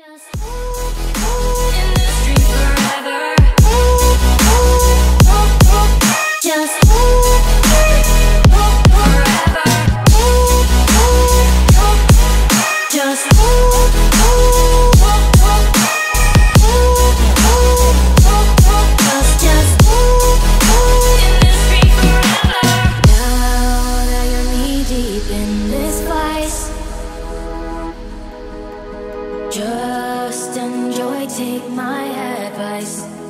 Just in the street forever. Just forever. Just in the street forever. Now that you're knee deep in this vice, just enjoy, take my advice.